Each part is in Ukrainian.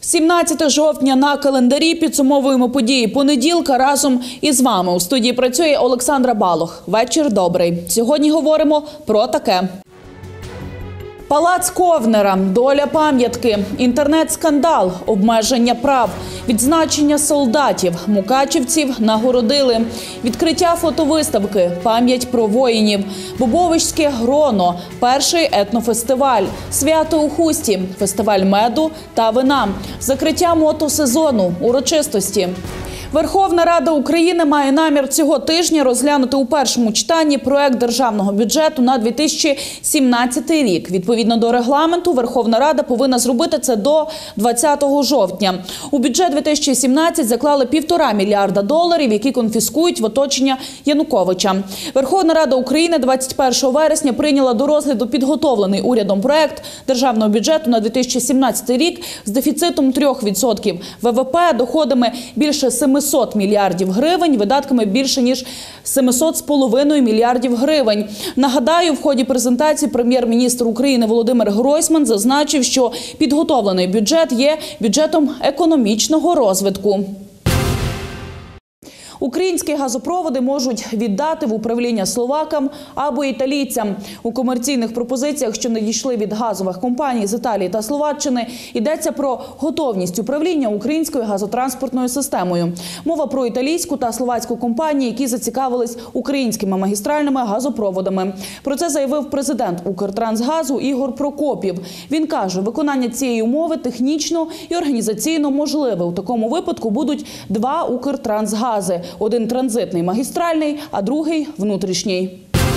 17 жовтня на календарі, підсумовуємо події понеділка разом із вами. У студії працює Олександра Балох. Вечір добрий. Сьогодні говоримо про таке. Палац Ковнера, доля пам'ятки, інтернет-скандал, обмеження прав, відзначення солдатів, мукачівців нагородили, відкриття фотовиставки, пам'ять про воїнів, Бобовиське Гроно, перший етнофестиваль, свято у Хусті, фестиваль меду та вина, закриття мотосезону, урочистості. Верховна Рада України має намір цього тижня розглянути у першому читанні проект державного бюджету на 2017 рік. Відповідно до регламенту, Верховна Рада повинна зробити це до 20 жовтня. У бюджет 2017 заклали $1,5 мільярда, які конфіскують в оточення Януковича. Верховна Рада України 21 вересня прийняла до розгляду підготовлений урядом проект державного бюджету на 2017 рік з дефіцитом 3% ВВП, доходами більше 700 мільярдів гривень, видатками більше ніж 700,5 мільярдів гривень. Нагадаю, в ході презентації прем'єр-міністр України Володимир Гройсман зазначив, що підготовлений бюджет є бюджетом економічного розвитку. Українські газопроводи можуть віддати в управління словакам або італійцям. У комерційних пропозиціях, що надійшли від газових компаній з Італії та Словаччини, йдеться про готовність управління українською газотранспортною системою. Мова про італійську та словацьку компанії, які зацікавились українськими магістральними газопроводами. Про це заявив президент Укртрансгазу Ігор Прокопів. Він каже, виконання цієї умови технічно і організаційно можливе. У такому випадку будуть два Укртрансгази. Один транзитний магістральний, а другий внутрішній.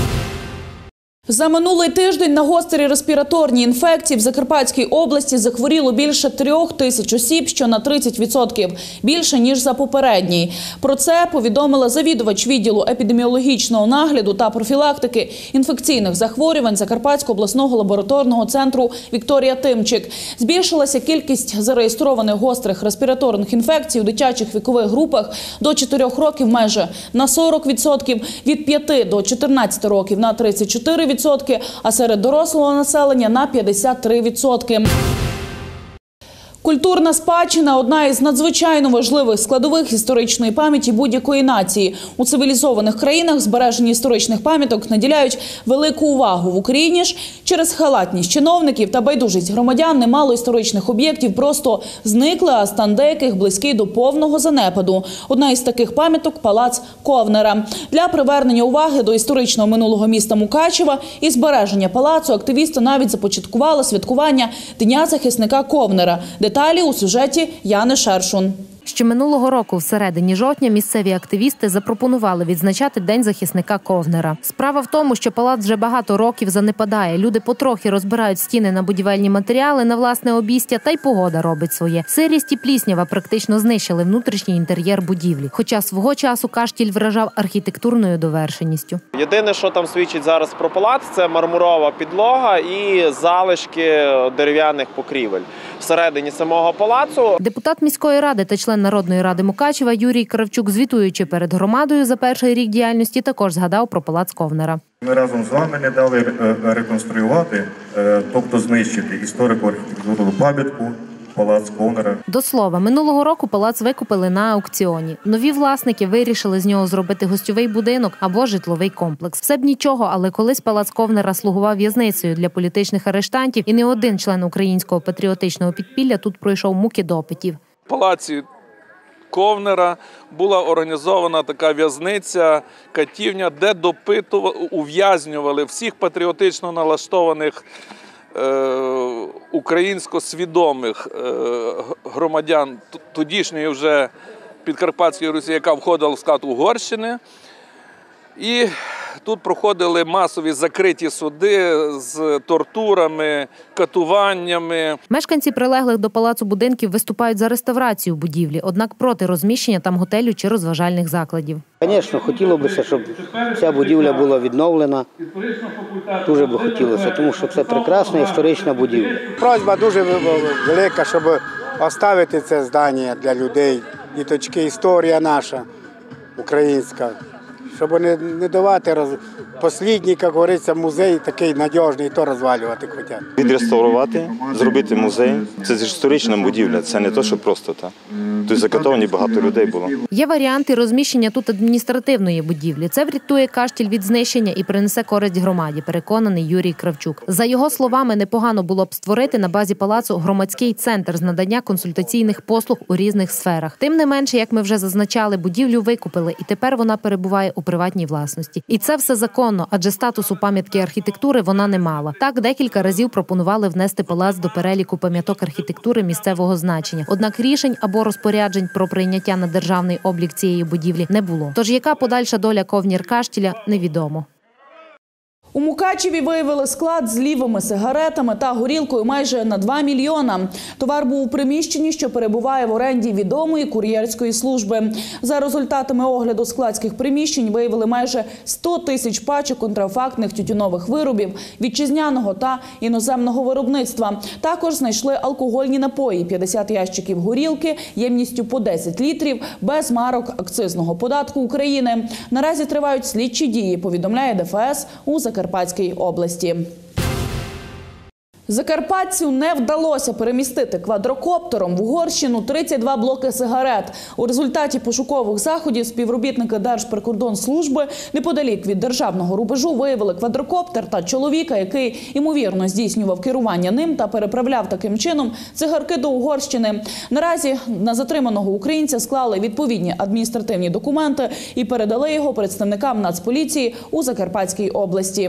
За минулий тиждень на гострі респіраторні інфекції в Закарпатській області захворіло більше 3000 осіб, що на 30% більше, ніж за попередній. Про це повідомила завідувач відділу епідеміологічного нагляду та профілактики інфекційних захворювань Закарпатського обласного лабораторного центру Вікторія Тимчик. Збільшилася кількість зареєстрованих гострих респіраторних інфекцій у дитячих вікових групах до 4 років майже на 40%, від 5 до 14 років на 34%, а серед дорослого населення на 53%. Культурна спадщина – одна із надзвичайно важливих складових історичної пам'яті будь-якої нації. У цивілізованих країнах збереження історичних пам'яток наділяють велику увагу. В Україні ж через халатність чиновників та байдужість громадян немало історичних об'єктів просто зникли, а стан деяких близький до повного занепаду. Одна із таких пам'яток – палац Ковнера. Для привернення уваги до історичного минулого міста Мукачева і збереження палацу активісти навіть започаткували святкування Дня захисника Ковнера. Деталі у сюжеті Яни Шершун. Ще минулого року, в середині жовтня, місцеві активісти запропонували відзначати День захисника Ковнера. Справа в тому, що палац вже багато років занепадає. Люди потрохи розбирають стіни на будівельні матеріали, на власне обійстя, та й погода робить своє. Сирість і пліснява практично знищили внутрішній інтер'єр будівлі. Хоча свого часу Каштіль вражав архітектурною довершеністю. Єдине, що там свідчить зараз про палац, це мармурова підлога і залишки дерев'яних покрівель. Всередині самого палацу депутат міської ради та член Народної ради Мукачева Юрій Кравчук, звітуючи перед громадою за перший рік діяльності, також згадав про палац Ковнера. Ми разом з вами не дали реконструювати, тобто знищити історико-архітектурну пам'ятку палац Ковнера. До слова, минулого року палац викупили на аукціоні. Нові власники вирішили з нього зробити гостьовий будинок або житловий комплекс. Все б нічого, але колись палац Ковнера слугував в'язницею для політичних арештантів, і не один член українського патріотичного підпілля тут пройшов муки допитів. В палаці Ковнера була організована така в'язниця, катівня, де ув'язнювали всіх патріотично налаштованих українсько свідомих громадян тодішньої вже Підкарпатської Русі, яка входила в склад Угорщини. І тут проходили масові закриті суди з тортурами, катуваннями. Мешканці прилеглих до палацу будинків виступають за реставрацію будівлі, однак проти розміщення там готелю чи розважальних закладів. Звісно, хотілося б, щоб ця будівля була відновлена. Дуже би хотілося, тому що це прекрасна історична будівля. Просьба дуже велика, щоб залишити це здання для людей. Діточки, історія наша, українська. Щоб не давати Останній, як говориться, музей такий надіжний, то розвалювати хочуть. Відреставрувати, зробити музей. Це ж історична будівля, це не те, що просто так. Тут закатовані багато людей було. Є варіанти розміщення тут адміністративної будівлі. Це врятує Каштіль від знищення і принесе користь громаді, переконаний Юрій Кравчук. За його словами, непогано було б створити на базі палацу громадський центр з надання консультаційних послуг у різних сферах. Тим не менше, як ми вже зазначали, будівлю викупили, і тепер вона перебуває у приватній власності. І це все законно, адже статусу пам'ятки архітектури вона не мала. Так, декілька разів пропонували внести палац до переліку пам'яток архітектури місцевого значення. Однак рішень або розпоряджень про прийняття на державний облік цієї будівлі не було. Тож яка подальша доля Ковнір-Каштіля – невідомо. У Мукачеві виявили склад з лівими сигаретами та горілкою майже на 2 мільйона. Товар був у приміщенні, що перебуває в оренді відомої кур'єрської служби. За результатами огляду складських приміщень виявили майже 100 тисяч пачок контрафактних тютюнових виробів вітчизняного та іноземного виробництва. Також знайшли алкогольні напої, 50 ящиків горілки ємністю по 10 літрів без марок акцизного податку України. Наразі тривають слідчі дії, повідомляє ДФС у Закарпатській області. Закарпатцю не вдалося перемістити квадрокоптером в Угорщину 32 блоки сигарет. У результаті пошукових заходів співробітники Держприкордонслужби неподалік від державного рубежу виявили квадрокоптер та чоловіка, який, ймовірно, здійснював керування ним та переправляв таким чином цигарки до Угорщини. Наразі на затриманого українця склали відповідні адміністративні документи і передали його представникам Нацполіції у Закарпатській області.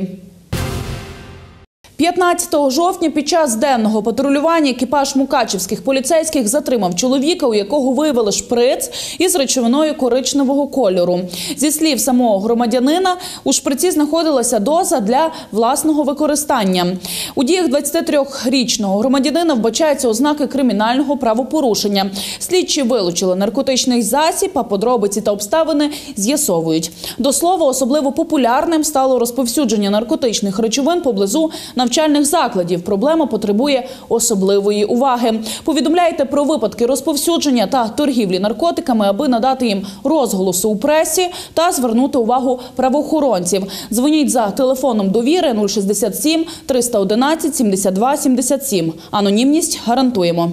15 жовтня під час денного патрулювання екіпаж мукачівських поліцейських затримав чоловіка, у якого виявили шприц із речовиною коричневого кольору. Зі слів самого громадянина, у шприці знаходилася доза для власного використання. У діях 23-річного громадянина вбачаються ознаки кримінального правопорушення. Слідчі вилучили наркотичний засіб, а подробиці та обставини з'ясовують. До слова, особливо популярним стало розповсюдження наркотичних речовин поблизу навчальних закладів. Проблема потребує особливої уваги. Повідомляйте про випадки розповсюдження та торгівлі наркотиками, аби надати їм розголосу у пресі та звернути увагу правоохоронців. Дзвоніть за телефоном довіри 067 311 72 77. Анонімність гарантуємо.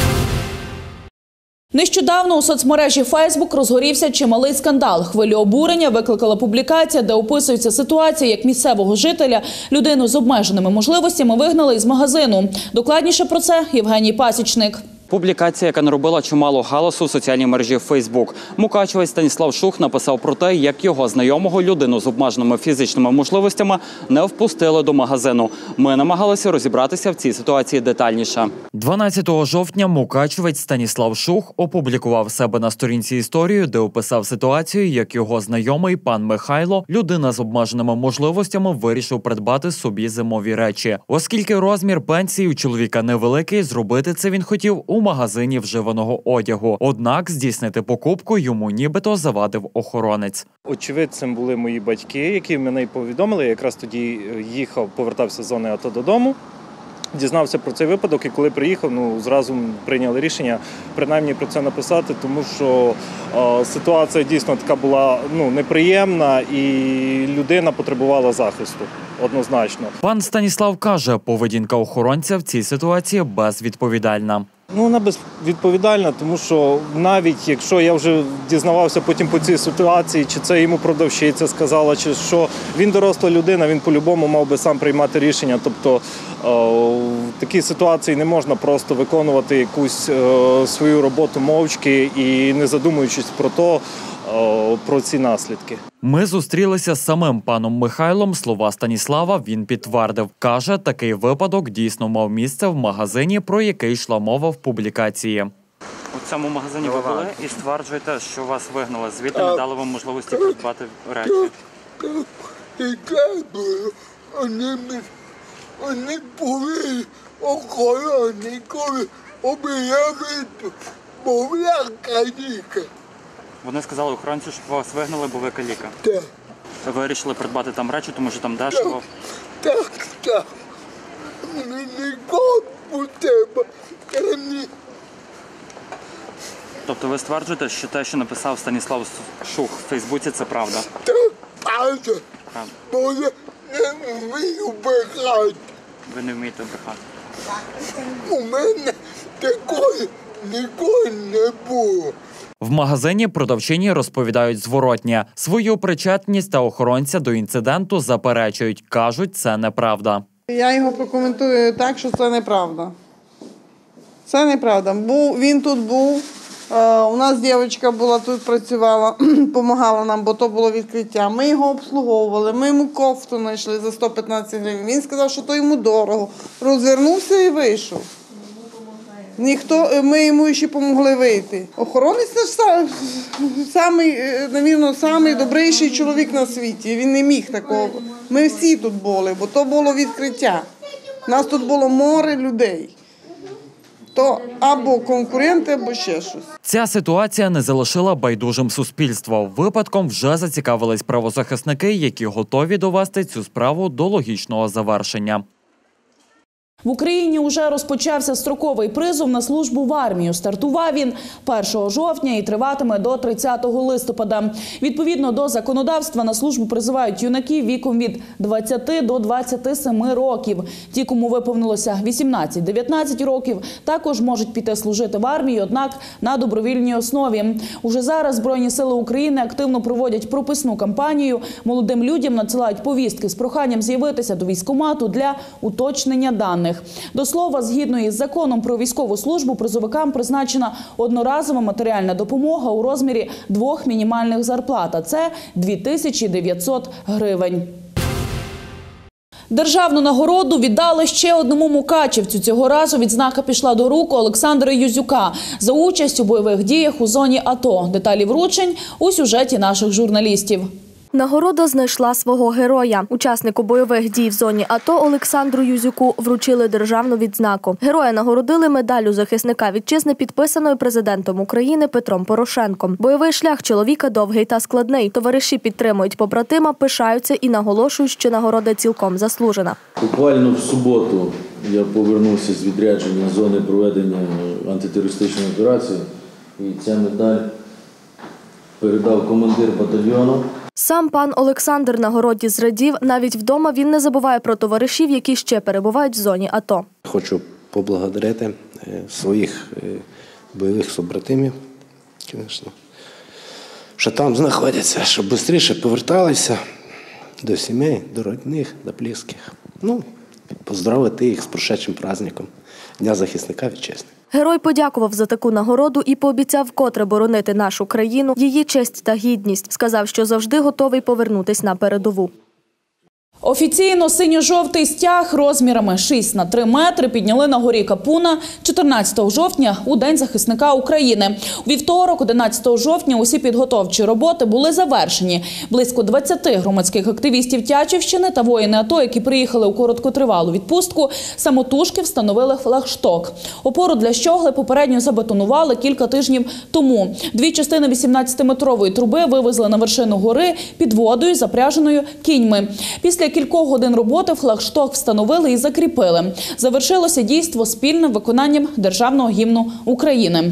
Нещодавно у соцмережі Facebook розгорівся чималий скандал. Хвилю обурення викликала публікація, де описується ситуація, як місцевого жителя, людину з обмеженими можливостями, вигнали із магазину. Докладніше про це Євгеній Пасічник. Публікація, яка наробила чимало галасу в соціальній мережі Facebook. Мукачевець Станіслав Шух написав про те, як його знайомого, людину з обмеженими фізичними можливостями, не впустили до магазину. Ми намагалися розібратися в цій ситуації детальніше. 12 жовтня мукачевець Станіслав Шух опублікував себе на сторінці історію, де описав ситуацію, як його знайомий пан Михайло, людина з обмеженими можливостями, вирішив придбати собі зимові речі. Оскільки розмір пенсії у чоловіка невеликий, зробити це він хотів у магазині вживаного одягу. Однак здійснити покупку йому нібито завадив охоронець. Очевидцем були мої батьки, які мене повідомили. Я якраз тоді повертався з зони АТО додому. Дізнався про цей випадок і коли приїхав, зразу прийняли рішення принаймні про це написати, тому що ситуація дійсно така була неприємна і людина потребувала захисту, однозначно. Пан Станіслав каже, поведінка охоронця в цій ситуації безвідповідальна. Вона безвідповідальна, тому що навіть якщо я вже дізнавався потім по цій ситуації, чи це йому продавщиця сказала, чи що, він доросла людина, він по-любому мав би сам приймати рішення. Тобто в такій ситуації не можна просто виконувати якусь свою роботу мовчки і не задумуючись про ці наслідки. Ми зустрілися з самим паном Михайлом. Слова Станіслава він підтвердив. Каже, такий випадок дійсно мав місце в магазині, про який йшла мова в публікації. У цьому магазині ви були і стверджуєте, що вас вигнали. Звідти не дали вам можливості придбати речі. Вони були охорони, коли обіяли мовля каліка. Вони сказали охоронцю, що вас вигнали, бо ви каліка. Так. Ви вирішили придбати там речі, тому що там дешево? Так. Нікого треба. Тобто ви стверджуєте, що те, що написав Станіслав Шух в Фейсбуці, це правда? Так. правда. Бо я не вмію брехати. Ви не вмієте брехати? У мене такої ніколи не було. В магазині продавчині розповідають зворотнє. Свою причетність та охоронця до інциденту заперечують. Кажуть, це неправда. Я його прокоментую так, що це неправда. Це неправда. Він тут був, у нас дівчинка була тут, працювала, допомагала нам, бо то було відкриття. Ми його обслуговували, ми йому кофту знайшли за 115 гривень. Він сказав, що то йому дорого. Розвернувся і вийшов. Ми йому ще допомогли вийти. Охоронець самий добріший чоловік на світі. Він не міг такого. Ми всі тут були, бо то було відкриття. У нас тут було море людей. То або конкуренти, або ще щось. Ця ситуація не залишила байдужим суспільство. Випадком вже зацікавились правозахисники, які готові довести цю справу до логічного завершення. В Україні уже розпочався строковий призов на службу в армію. Стартував він 1 жовтня і триватиме до 30 листопада. Відповідно до законодавства на службу призивають юнаків віком від 20 до 27 років. Ті, кому виповнилося 18-19 років, також можуть піти служити в армії, однак на добровільній основі. Уже зараз Збройні сили України активно проводять прописну кампанію. Молодим людям надсилають повістки з проханням з'явитися до військкомату для уточнення даних. До слова, згідно із законом про військову службу, призовикам призначена одноразова матеріальна допомога у розмірі 2 мінімальних зарплат, а це 2900 гривень. Державну нагороду віддали ще одному мукачівцю. Цього разу відзнака пішла до рук Олександра Юзюка за участь у бойових діях у зоні АТО. Деталі вручень у сюжеті наших журналістів. Нагорода знайшла свого героя. Учаснику бойових дій в зоні АТО Олександру Юзюку вручили державну відзнаку. Героя нагородили медаллю захисника вітчизни, підписаною президентом України Петром Порошенком. Бойовий шлях чоловіка довгий та складний. Товариші підтримують побратима, пишаються і наголошують, що нагорода цілком заслужена. Буквально в суботу я повернувся з відрядження зони проведення антитерористичної операції, і ця медаль передав командир батальйону. Сам пан Олександр нагороді зрадів. Навіть вдома він не забуває про товаришів, які ще перебувають в зоні АТО. Хочу поблагодарити своїх бойових побратимів, звісно, що там знаходяться, щоб швидше поверталися до сімей, до родних, до близьких. Поздоровити їх з прошедшим праздником Дня захисника вітчизни. Герой подякував за таку нагороду і пообіцяв вкотре боронити нашу країну, її честь та гідність. Сказав, що завжди готовий повернутись на передову. Офіційно синьо-жовтий стяг розмірами 6 на 3 метри підняли на горі Капуна 14 жовтня у День захисника України. У вівторок, 11 жовтня, усі підготовчі роботи були завершені. Близько 20 громадських активістів Тячівщини та воїни АТО, які приїхали у короткотривалу відпустку, самотужки встановили флагшток. Опору для щогли попередньо забетонували кілька тижнів тому. 2 частини 18-метрової труби вивезли на вершину гори під водою, запряженою кіньми. Після кількох годин роботи флагшток встановили і закріпили. Завершилося дійство спільним виконанням Державного гімну України.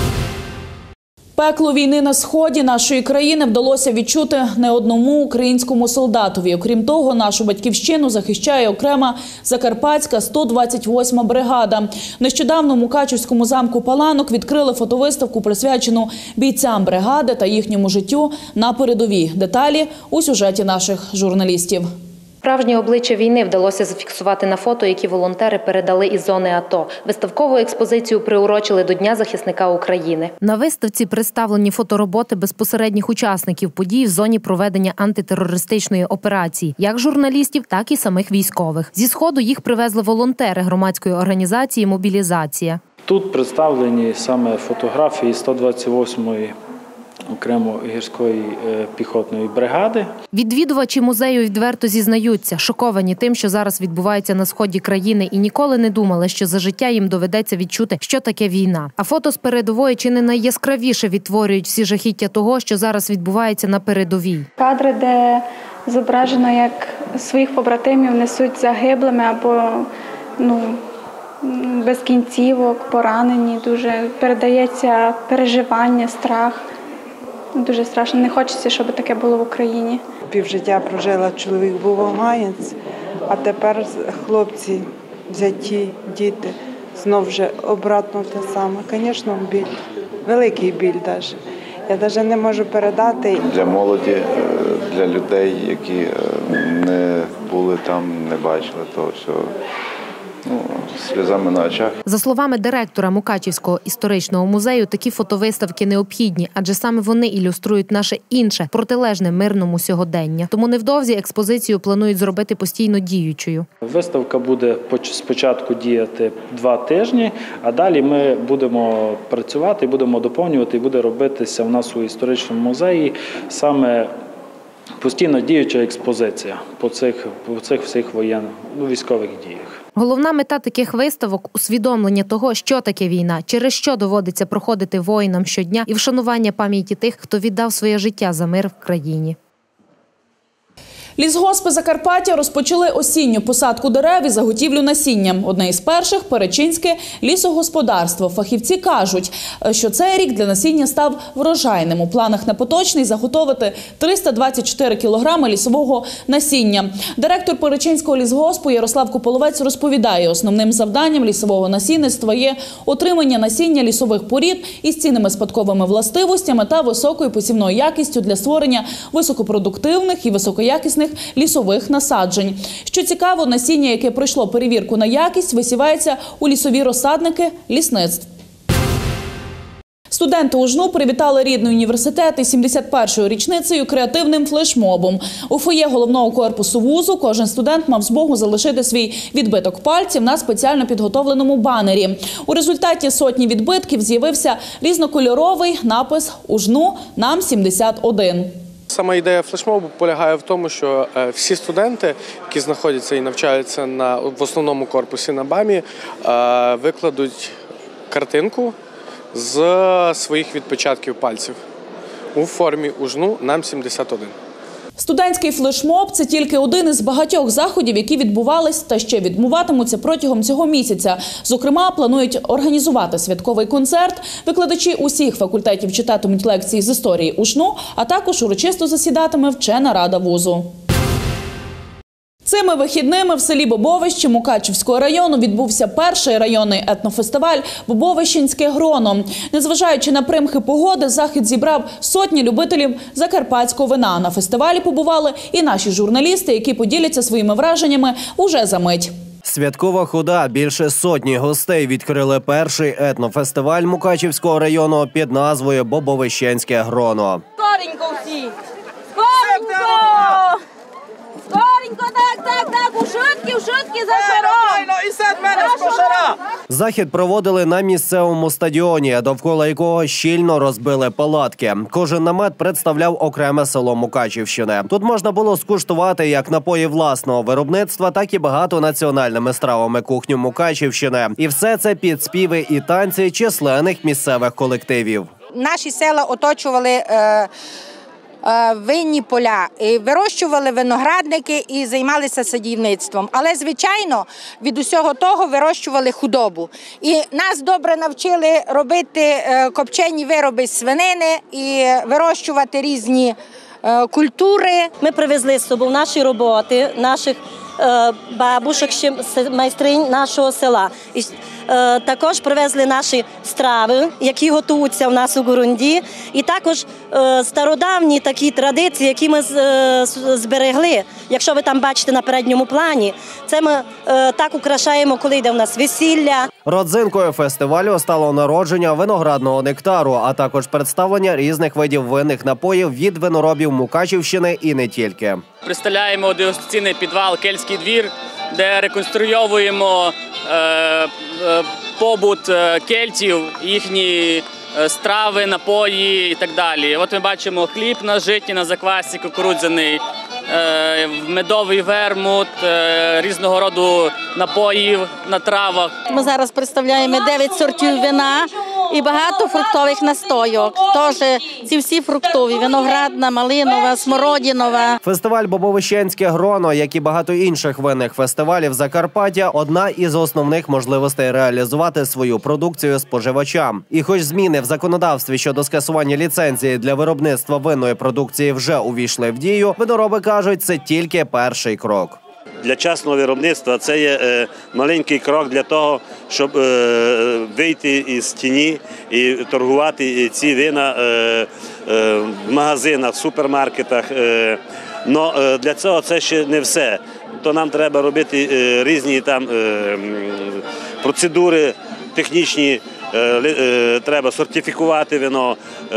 Пекло війни на сході нашої країни вдалося відчути не одному українському солдатові. Окрім того, нашу батьківщину захищає окрема Закарпатська 128-ма бригада. Нещодавно в Мукачівському замку Паланок відкрили фотовиставку, присвячену бійцям бригади та їхньому життю на передовій. Деталі у сюжеті наших журналістів. Справжнє обличчя війни вдалося зафіксувати на фото, які волонтери передали із зони АТО. Виставкову експозицію приурочили до Дня захисника України. На виставці представлені фотороботи безпосередніх учасників подій в зоні проведення антитерористичної операції, як журналістів, так і самих військових. Зі Сходу їх привезли волонтери громадської організації «Мобілізація». Тут представлені саме фотографії 128-ї окремо гірської піхотної бригади. Відвідувачі музею відверто зізнаються, шоковані тим, що зараз відбувається на сході країни, і ніколи не думали, що за життя їм доведеться відчути, що таке війна. А фото з передової чи не найяскравіше відтворюють всі жахіття того, що зараз відбувається на передовій. Кадри, де зображено, як своїх побратимів несуть загиблими або без кінцівок, поранені. Дуже передається переживання, страх. Дуже страшно. Не хочеться, щоб таке було в Україні. півжиття прожила, чоловік був афганець, а тепер хлопці взяті, діти, знов вже обратно те саме. Звісно, біль, великий біль навіть. Я навіть не можу передати. Для молоді, для людей, які не були там, не бачили того всього. Сльозами на очах. За словами директора Мукачівського історичного музею, такі фотовиставки необхідні, адже саме вони ілюструють наше інше, протилежне мирному сьогодення. Тому невдовзі експозицію планують зробити постійно діючою. Виставка буде спочатку діяти 2 тижні, а далі ми будемо працювати, будемо доповнювати, і буде робитися у нас у історичному музеї саме постійно діюча експозиція по цих всіх військових діях. Головна мета таких виставок – усвідомлення того, що таке війна, через що доводиться проходити воїнам щодня і вшанування пам'яті тих, хто віддав своє життя за мир в країні. Лісгоспи Закарпаття розпочали осінню посадку дерев і заготівлю насіння. Одне із перших – Перечинське лісогосподарство. Фахівці кажуть, що цей рік для насіння став врожайним. У планах на поточний заготовити 324 кілограми лісового насіння. Директор Перечинського лісгоспу Ярослав Кополовець розповідає, основним завданням лісового насінництва є отримання насіння лісових порід із цінними спадковими властивостями та високою посівною якістю для створення високопродуктивних і високоякісних лісових насаджень. Що цікаво, насіння, яке пройшло перевірку на якість, висівається у лісові розсадники лісництв. Студенти УЖНУ привітали рідний університет із 71-ю річницею креативним флешмобом. У фоє головного корпусу вузу кожен студент мав змогу залишити свій відбиток пальців на спеціально підготовленому банері. У результаті сотні відбитків з'явився різнокольоровий напис «УЖНУ. Нам 71». Сама ідея флешмобу полягає в тому, що всі студенти, які знаходяться і навчаються в основному корпусі на БАМі, викладуть картинку з своїх відпечатків пальців у формі УЖНУ «Нам 71». Студентський флешмоб – це тільки один із багатьох заходів, які відбувались та ще відбуватимуться протягом цього місяця. Зокрема, планують організувати святковий концерт. Викладачі усіх факультетів читатимуть лекції з історії УЖНУ, а також урочисто засідатиме вчена рада вузу. Цими вихідними в селі Бобовище Мукачівського району відбувся перший районний етнофестиваль «Бобовищенське гроно». Незважаючи на примхи погоди, захід зібрав сотні любителів закарпатського вина. На фестивалі побували і наші журналісти, які поділяться своїми враженнями уже за мить. Святкова хода. Більше сотні гостей відкрили перший етнофестиваль Мукачівського району під назвою «Бобовищенське гроно». Скоренько всі! Скоренько! Скоренько, так, у шутки за шаром! Захід проводили на місцевому стадіоні, довкола якого щільно розбили палатки. Кожен намет представляв окреме село Мукачівщини. Тут можна було скуштувати як напої власного виробництва, так і багатонаціональними стравами кухню Мукачівщини. І все це під співи і танці численних місцевих колективів. Наші села оточували винні поля, вирощували виноградники і займалися садівництвом. Але, звичайно, від усього того вирощували худобу. І нас добре навчили робити копчені вироби з свинини і вирощувати різні культури. Ми привезли з собою наші роботи, наших бабушок, майстринь нашого села. І також привезли наші страви, які готуються у нас у Гурунді. І також стародавні такі традиції, які ми зберегли. Якщо ви там бачите на передньому плані, це ми так украшаємо, коли йде у нас весілля. Родзинкою фестивалю стало народження виноградного нектару, а також представлення різних видів винних напоїв від виноробів Мукачівщини і не тільки. Представляємо дегустаційний підвал «Кельтський двір», де реконструюємо побут кельтів, їхні страви, напої і так далі. От ми бачимо хліб на житні, на заквасці кукурудзяний, медовий вермут, різного роду напоїв на травах. Ми зараз представляємо 9 сортів вина, і багато фруктових настойок. Теж ці всі фруктові, виноградна, малинова, смородинова. Фестиваль «Бобовищенське гроно», як і багато інших винних фестивалів Закарпаття, одна із основних можливостей реалізувати свою продукцію споживачам. І хоч зміни в законодавстві щодо скасування ліцензії для виробництва винної продукції вже увійшли в дію, винороби кажуть, це тільки перший крок. Для частного виробництва це є маленький крок для того, щоб вийти із тіні і торгувати ці вина в магазинах, в супермаркетах. Але для цього це ще не все. То нам треба робити різні там процедури технічні. Треба сертифікувати вино,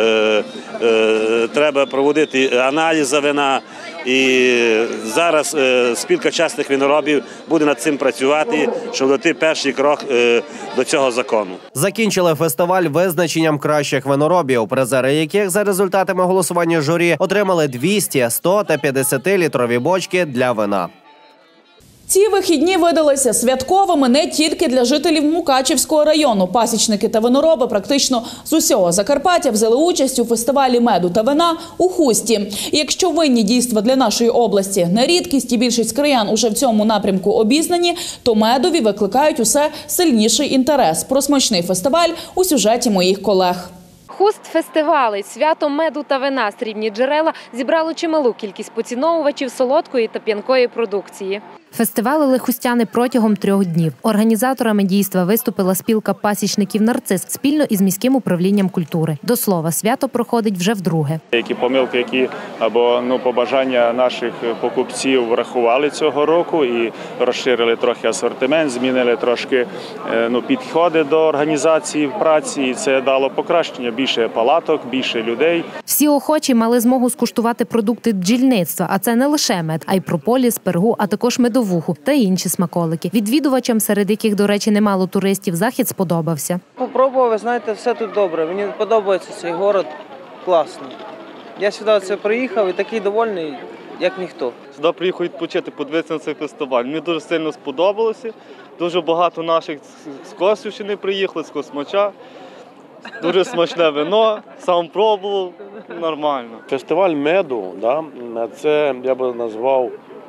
треба проводити аналізи вина. І зараз спілка частних виноробів буде над цим працювати, щоб дати перший крок до цього закону. Закінчили фестиваль визначенням кращих виноробів, призери яких за результатами голосування журі отримали 200, 100 та 50-літрові бочки для вина. Ці вихідні видалися святковими не тільки для жителів Мукачівського району. Пасічники та винороби практично з усього Закарпаття взяли участь у фестивалі меду та вина у Хусті. І якщо винні дійства для нашої області не рідкість і більшість краян уже в цьому напрямку обізнані, то медові викликають усе сильніший інтерес. Про смачний фестиваль у сюжеті моїх колег. Хуст-фестивали, свято меду та вина «Срібні джерела» зібрало чималу кількість поціновувачів солодкої та п'янкої продукції. Фестивалили хустяни протягом 3 днів. Організаторами дійства виступила спілка пасічників «Нарцис» спільно із міським управлінням культури. До слова, свято проходить вже вдруге. Які помилки, або побажання наших покупців врахували цього року і розширили трохи асортимент, змінили трошки підходи до організації праці, і це дало покращення. Більше палаток, більше людей. Всі охочі мали змогу скуштувати продукти бджільництва, а це не лише мед, а й прополіс, пергу, а також медовуху та інші смаколики. Відвідувачам, серед яких, до речі, немало туристів, захід сподобався. Попробував, ви знаєте, все тут добре. Мені подобається цей город, класно. Я сюди приїхав і такий довольний, як ніхто. Сюди приїхав відпочити, подивитися на цей фестиваль. Мені дуже сильно сподобалося. Дуже багато наших з Косівщини приїхали, з Космача. Дуже смачне вино, сам пробував, нормально. Фестиваль меду, це, я би назвав,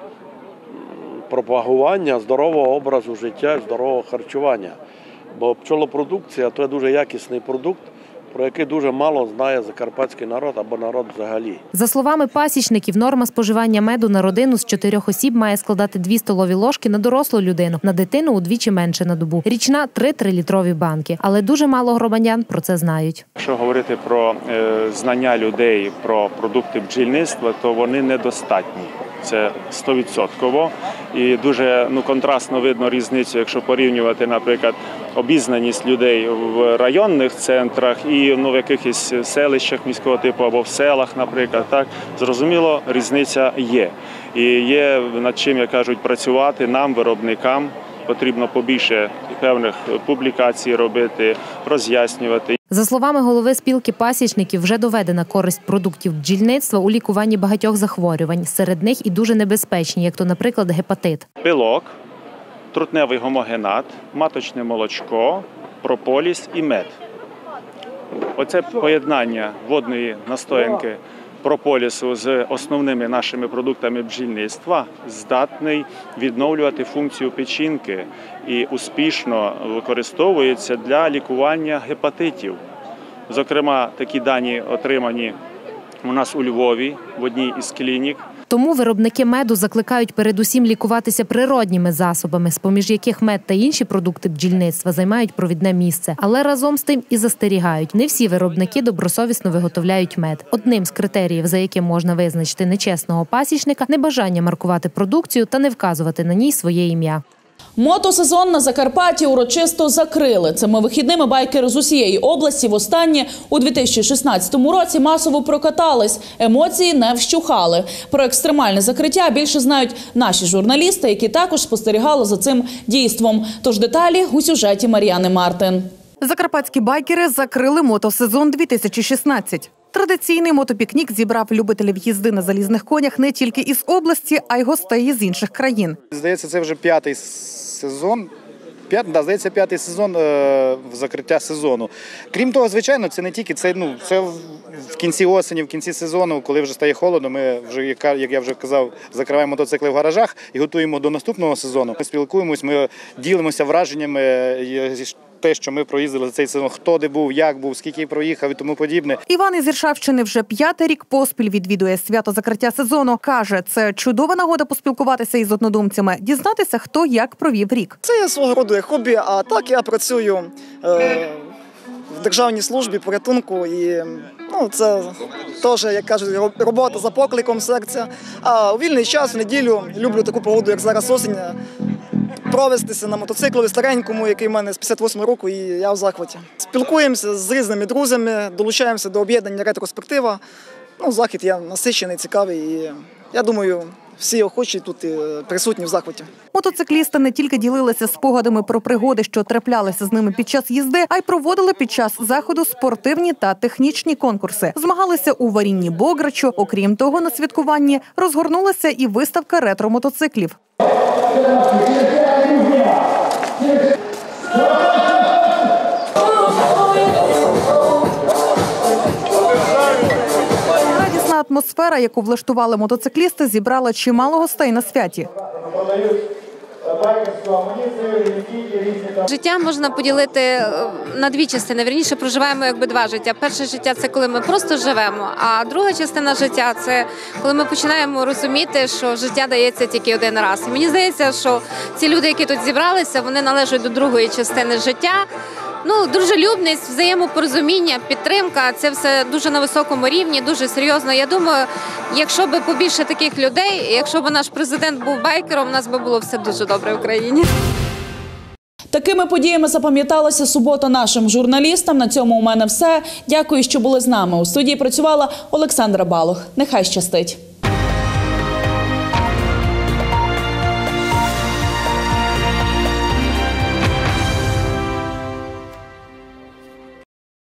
пропагування здорового образу життя, здорового харчування. Бо пчолопродукція – це дуже якісний продукт, про який дуже мало знає закарпатський народ або народ взагалі. За словами пасічників, норма споживання меду на родину з 4 осіб має складати 2 столові ложки на дорослу людину, на дитину удвічі менше на добу. Річна – 3 3-літрові банки. Але дуже мало громадян про це знають. Якщо говорити про знання людей про продукти бджільництва, то вони недостатні. Це 100%. І дуже контрастно видно різницю, якщо порівнювати, наприклад, обізнаність людей в районних центрах і в якихось селищах міського типу або в селах, наприклад. Так, зрозуміло, різниця є. І є над чим, як кажуть, працювати нам, виробникам. Потрібно побільше певних публікацій робити, роз'яснювати. За словами голови спілки пасічників, вже доведена користь продуктів бджільництва у лікуванні багатьох захворювань. Серед них і дуже небезпечні, як то, наприклад, гепатит. Пилок, трутневий гомогенат, маточне молочко, прополіс і мед. Оце поєднання водної настоянки прополісу з основними нашими продуктами бджільництва здатний відновлювати функцію печінки і успішно використовується для лікування гепатитів. Зокрема, такі дані отримані у нас у Львові в одній із клінік. Тому виробники меду закликають передусім лікуватися природніми засобами, з-поміж яких мед та інші продукти бджільництва займають провідне місце. Але разом з тим і застерігають, не всі виробники добросовісно виготовляють мед. Одним з критеріїв, за яким можна визначити нечесного пасічника – небажання маркувати продукцію та не вказувати на ній своє ім'я. Мотосезон на Закарпатті урочисто закрили. Цими вихідними байкери з усієї області востаннє у 2016 році масово прокатались. Емоції не вщухали. Про екстремальне закриття більше знають наші журналісти, які також спостерігали за цим дійством. Тож деталі у сюжеті Мар'яни Мартин. Закарпатські байкери закрили мотосезон 2016. Традиційний мотопікнік зібрав любителів їзди на залізних конях не тільки із області, а й гостей з інших країн. Здається, це вже 5-й сезон, здається, 5-й сезон закриття сезону. Крім того, звичайно, це не тільки це в кінці осені, в кінці сезону, коли вже стає холодно, ми вже, як я вже казав, закриваємо мотоцикли в гаражах і готуємо до наступного сезону. Ми спілкуємось, ми ділимося враженнями, те, що ми проїздили за цей сезон, хто де був, як був, скільки проїхав і тому подібне. Іван із Іршавщини вже 5-й рік поспіль відвідує свято закриття сезону. Каже, це чудова нагода поспілкуватися із однодумцями, дізнатися, хто як провів рік. Це є свого роду хобі, а так я працюю в державній службі порятунку і це теж, як кажуть, робота за покликом серця. А у вільний час, в неділю, люблю таку погоду, як зараз осінь, провестися на мотоциклові старенькому, який в мене з 58 року, і я в захваті. Спілкуємося з різними друзями, долучаємося до об'єднання ретроспектива. Захід є насичений, цікавий і, я думаю, всі охочі тут присутні в захваті. Мотоциклісти не тільки ділилися спогадами про пригоди, що траплялися з ними під час їзди, а й проводили під час заходу спортивні та технічні конкурси. Змагалися у варінні бограчу. Окрім того, на святкуванні розгорнулася і виставка ретро-мотоциклів. Радісна атмосфера, яку влаштували мотоциклісти, зібрала чимало гостей на святі. Життя можна поділити на дві частини. Вірніше, проживаємо якби два життя. Перше життя – це коли ми просто живемо, а друга частина життя – це коли ми починаємо розуміти, що життя дається тільки один раз. І мені здається, що ці люди, які тут зібралися, вони належать до другої частини життя. Дружелюбність, взаємопорозуміння, підтримка – це все дуже на високому рівні, дуже серйозно. Я думаю, якщо б побільше таких людей, якщо б наш президент був байкером, у нас би було все дуже добре в Україні. Такими подіями запам'яталася субота нашим журналістам. На цьому у мене все. Дякую, що були з нами. У студії працювала Олександра Балух. Нехай щастить.